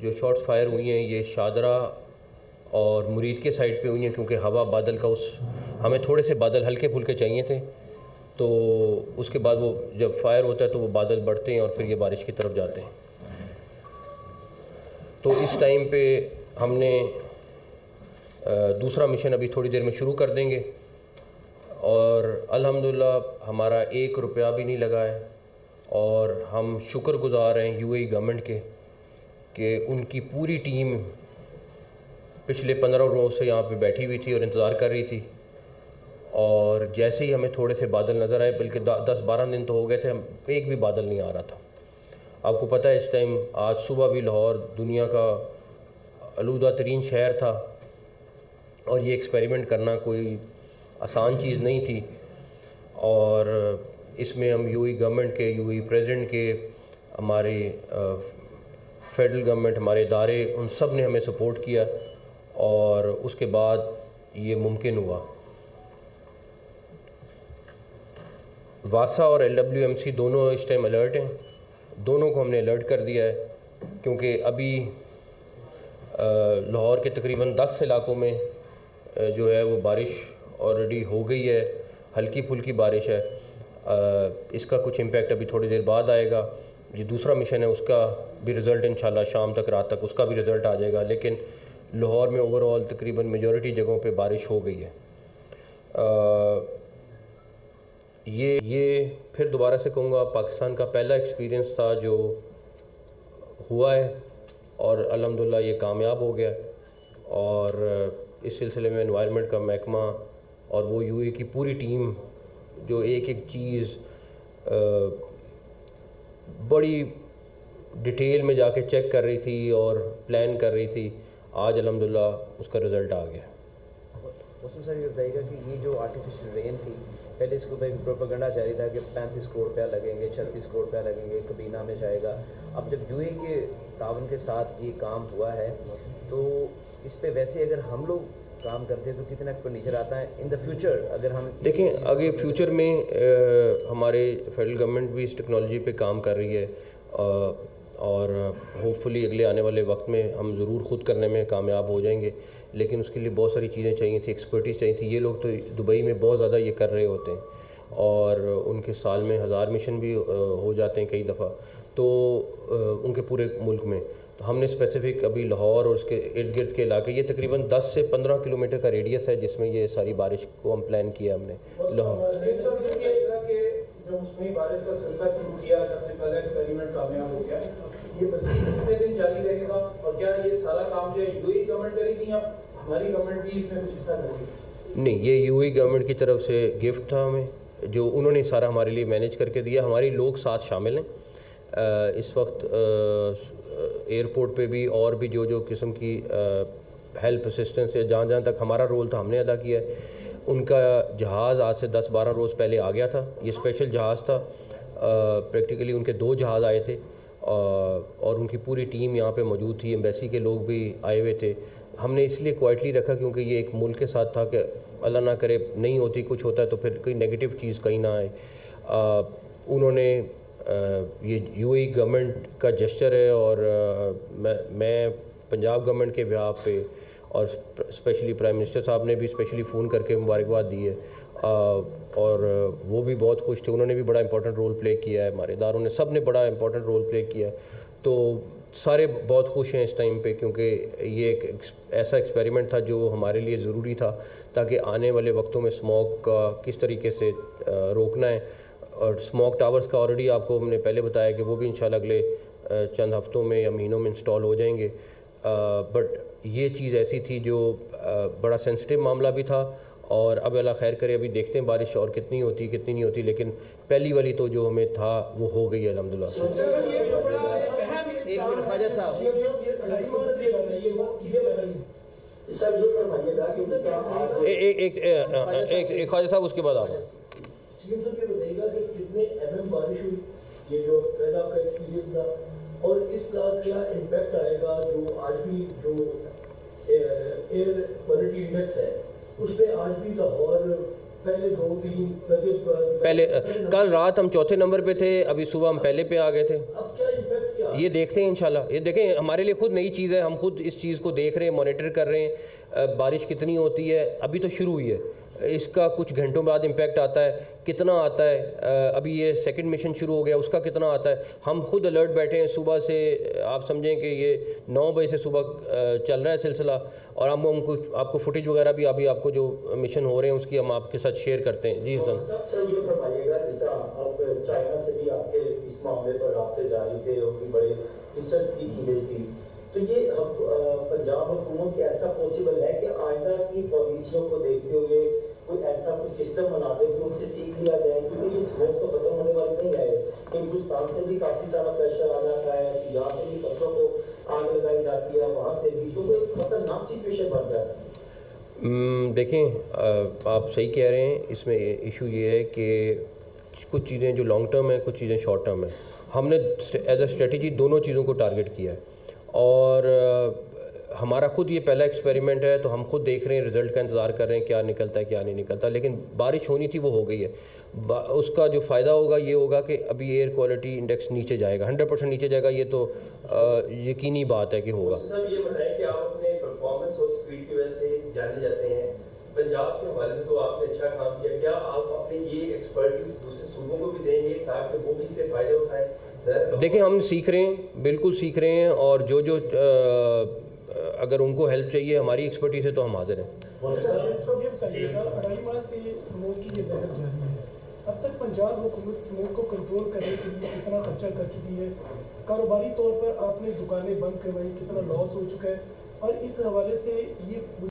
جو shots fire ہوئی ہیں یہ شادرہ اور مرید کے سائڈ پہ ہوئی ہیں، کیونکہ ہوا بادل کا ہمیں تھوڑے سے بادل ہلکے پھلکے چاہیے تھے، تو اس کے بعد وہ جب فائر ہوتا ہے تو وہ بادل بڑھتے ہیں اور پھر یہ بارش کی طرف جاتے ہیں۔ تو اس ٹائم پہ ہم نے دوسرا مشن ابھی تھوڑی دیر میں شروع کر دیں گے، اور الحمدللہ ہمارا 1 روپیہ بھی نہیں لگا ہے، اور ہم شکر گزار ہیں یو اے ای گورنمنٹ کے کہ ان کی پوری ٹیم پچھلے 15 روز سے یہاں پہ بیٹھی ہوئی تھی اور انتظار کر رہی تھی، اور جیسے ہی ہمیں تھوڑے سے بادل نظر آئے، بلکہ 10-12 دن تو ہو گئے تھے ایک بھی بادل نہیں آ رہا تھا۔ آپ کو پتہ ہے اس ٹائم آج صبح بھی لاہور دنیا کا آلودہ ترین شہر تھا، اور یہ ایکسپیریمنٹ کرنا کوئی آسان چیز نہیں تھی، اور اس میں ہم یو اے گورنمنٹ کے، یو اے پریزیڈنٹ کے، ہمارے فیڈرل گورنمنٹ، ہمارے ادارے، ان سب نے ہمیں سپورٹ کیا، اور اس کے بعد یہ ممکن ہوا۔ واسا اور LWMC دونوں اس ٹائم الرٹ ہیں، دونوں کو ہم نے الرٹ کر دیا ہے، کیونکہ ابھی لاہور کے تقریباً 10 علاقوں میں جو ہے وہ بارش آلریڈی ہو گئی ہے، ہلکی پھلکی بارش ہے۔ اس کا کچھ امپیکٹ ابھی تھوڑی دیر بعد آئے گا۔ یہ دوسرا مشن ہے، اس کا بھی رزلٹ انشاءاللہ شام تک، رات تک اس کا بھی رزلٹ آ جائے گا، لیکن لاہور میں اوور آل تقریباً میجورٹی جگہوں پہ بارش ہو گئی ہے۔ یہ پھر دوبارہ سے کہوں گا پاکستان کا پہلا ایکسپیرینس تھا جو ہوا ہے، اور الحمدللہ یہ کامیاب ہو گیا، اور اس سلسلے میں انوائرمنٹ کا محکمہ اور وہ یو اے کی پوری ٹیم جو ایک ایک چیز بڑی ڈیٹیل میں جا کے چیک کر رہی تھی اور پلان کر رہی تھی، آج الحمدللہ اس کا رزلٹ آ گیا۔ مسلم صاحب یہ بتائیے گا کہ یہ جو آرٹیفیشل رین تھی، پہلے اس کو پروپیگنڈا جاری تھا کہ 35 کروڑ روپیہ لگیں گے، 36 کروڑ روپیہ لگیں گے، کابینہ میں جائے گا۔ اب جب یو اے کے تعاون کے ساتھ یہ کام ہوا ہے تو اس پہ ویسے اگر ہم لوگ کام کرتے ہیں تو کتنا ایکسپینڈیچر آتا ہے ان دا فیوچر؟ اگر ہم دیکھیں آگے فیوچر میں ہمارے فیڈرل گورنمنٹ بھی اس ٹیکنالوجی پہ کام کر رہی ہے، اور ہوپ فلی اگلے آنے والے وقت میں ہم ضرور خود کرنے میں کامیاب ہو جائیں گے، لیکن اس کے لیے بہت ساری چیزیں چاہیے تھیں، ایکسپرٹیز چاہیے تھی۔ یہ لوگ تو دبئی میں بہت زیادہ یہ کر رہے ہوتے ہیں، اور ان کے سال میں 1000 مشن بھی ہو جاتے ہیں کئی دفعہ، تو ان کے پورے ملک میں۔ تو ہم نے اسپیسیفک ابھی لاہور اور اس کے ارد گرد کے علاقے، یہ تقریباً 10 سے 15 کلومیٹر کا ریڈیس ہے جس میں یہ ساری بارش کو ہم پلان کیا ہم نے لاہور۔ جو موسمی بارش کا سلسلہ شروع کیا، جب سے پہلا ایکسپیریمنٹ کامیاب ہو گیا، یہ مزید کتنے دن جاری رہے گا، اور کیا یہ سارا کام جو ہے یو اے گورنمنٹ کرے گی یا ہماری گورنمنٹ بھی اس میں کچھ حصہ کرے گی؟ نہیں، یہ یو اے گورنمنٹ کی طرف سے گفٹ تھا ہمیں، جو انہوں نے سارا ہمارے لیے مینیج کر کے دیا۔ ہمارے لوگ ساتھ شامل ہیں اس وقت ایئرپورٹ پہ بھی، اور بھی جو قسم کی ہیلپ اسسٹنس ہے، جہاں تک ہمارا رول تھا ہم نے ادا کیا ہے۔ ان کا جہاز آج سے 10-12 روز پہلے آ گیا تھا، یہ اسپیشل جہاز تھا، پریکٹیکلی ان کے 2 جہاز آئے تھے، اور ان کی پوری ٹیم یہاں پہ موجود تھی، ایمبیسی کے لوگ بھی آئے ہوئے تھے۔ ہم نے اس لیے کوائٹلی رکھا کیونکہ یہ ایک ملک کے ساتھ تھا کہ اللہ نہ کرے نہیں ہوتی، کچھ ہوتا ہے تو پھر کوئی نیگیٹو چیز کہیں نہ آئے۔ انہوں نے یہ یو اے گورنمنٹ کا جسچر ہے، اور میں پنجاب گورنمنٹ کے بہاف پہ، اور اسپیشلی پرائم منسٹر صاحب نے بھی اسپیشلی فون کر کے مبارکباد دی ہے، اور وہ بھی بہت خوش تھے، انہوں نے بھی بڑا امپورٹنٹ رول پلے کیا ہے، ہمارے اداروں نے سب نے بڑا امپورٹنٹ رول پلے کیا ہے، تو سارے بہت خوش ہیں اس ٹائم پہ، کیونکہ یہ ایک ایسا ایکسپیریمنٹ تھا جو ہمارے لیے ضروری تھا، تاکہ آنے والے وقتوں میں اسموگ کا کس طریقے سے روکنا ہے۔ اور اسموگ ٹاورز کا آلریڈی آپ کو ہم نے پہلے بتایا کہ وہ بھی انشاءاللہ اگلے چند ہفتوں میں یا مہینوں میں انسٹال ہو جائیں گے، بٹ یہ چیز ایسی تھی جو بڑا سینسٹیو معاملہ بھی تھا، اور اب اللہ خیر کرے، ابھی دیکھتے ہیں بارش اور کتنی ہوتی کتنی نہیں ہوتی، لیکن پہلی والی تو جو ہمیں تھا وہ ہو گئی ہے الحمدللہ۔ ایک خواجہ صاحب اس کے بعد آپ کتنے بارش ہوئی، یہ جو پہلا آپ کا ایکسپیرینس تھا، اور اس کا کیا امپیکٹ آئے گا جو آج بھی جو ایئر کوالٹی انڈیکس ہے اس پہ آج بھی لاہور پہلے کل رات ہم 4تھے نمبر پہ تھے، ابھی صبح ہم پہلے پہ آ گئے تھے۔ اب کیا امپیکٹ کیا یہ دیکھتے ہیں انشاءاللہ. یہ دیکھیں ہمارے لیے خود نئی چیز ہے, ہم خود اس چیز کو دیکھ رہے ہیں, مانیٹر کر رہے ہیں. بارش کتنی ہوتی ہے, ابھی تو شروع ہوئی ہے, اس کا کچھ گھنٹوں بعد امپیکٹ آتا ہے, کتنا آتا ہے. ابھی یہ سیکنڈ مشن شروع ہو گیا, اس کا کتنا آتا ہے. ہم خود الرٹ بیٹھے ہیں صبح سے, آپ سمجھیں کہ یہ 9 بجے سے صبح چل رہا ہے سلسلہ, اور ہم کو آپ کو فوٹیج وغیرہ بھی ابھی آپ کو جو مشن ہو رہے ہیں اس کی ہم آپ کے ساتھ شیئر کرتے ہیں. جی حسن. سر یہ فرمائیے گا, جیسا آپ چائنا سے بھی آپ کے اس معاملے پر رابطے جاری تھے اور بھی بڑے ریسرچ بھی کی گئی تھی, تو یہ پنجاب حکومت کے ایسا پاسبل ہے کہ آئندہ کی پالیسیوں کو دیکھتے ہوئے کوئی ایسا کوئی سسٹم بنا دے کہ ان سے سیکھ لیا جائے, کیونکہ یہ اسموک تو ختم ہونے والی نہیں ہے. ہندوستان سے بھی کافی سارا پریشر آ جاتا ہے, یہاں سے بھی فصلوں کو آگ لگائی جاتی ہے, وہاں سے بھی, تو کوئی خطرناک سچویشن بن جاتا ہے. دیکھیں آپ صحیح کہہ رہے ہیں. اس میں ایشو یہ ہے کہ کچھ چیزیں جو لانگ ٹرم ہیں, کچھ چیزیں شارٹ ٹرم ہیں. ہم نے ایز اے اسٹریٹجی دونوں چیزوں کو ٹارگٹ کیا ہے, اور ہمارا خود یہ پہلا ایکسپیریمنٹ ہے, تو ہم خود دیکھ رہے ہیں, رزلٹ کا انتظار کر رہے ہیں کیا نکلتا ہے کیا نہیں نکلتا. لیکن بارش ہونی تھی وہ ہو گئی ہے. اس کا جو فائدہ ہوگا یہ ہوگا کہ ابھی ایئر کوالٹی انڈیکس نیچے جائے گا, 100% نیچے جائے گا. یہ تو یقینی بات ہے کہ ہوگا. یہ بتائیں کہ آپ اپنے پرفارمنس اور اسپیڈ کی وجہ سے جانے جاتے ہیں. پنجاب کے حوالے سے تو آپ نے اچھا کام کیا, کیا آپ اپنے یہ ایکسپرٹیز دوسرے صوبوں کو بھی دیں گے تاکہ وہ بھی اس سے فائدہ اٹھائیں؟ دیکھیں ہم سیکھ رہے ہیں, بالکل سیکھ رہے ہیں, اور جو اگر ان کو ہیلپ چاہیے ہماری ایکسپرٹیز ہے تو ہم حاضر ہیں. یہ بتائیے گا, 2.5 ماہ سے اسموک کی یہ لہر جاری ہے, اب تک پنجاب حکومت اسموک کو کنٹرول کرنے کے لیے کتنا خرچہ کر چکی ہے؟ کاروباری طور پر آپ نے دکانیں بند کروائی, کتنا لاس ہو چکا ہے؟ اور اس حوالے سے یہ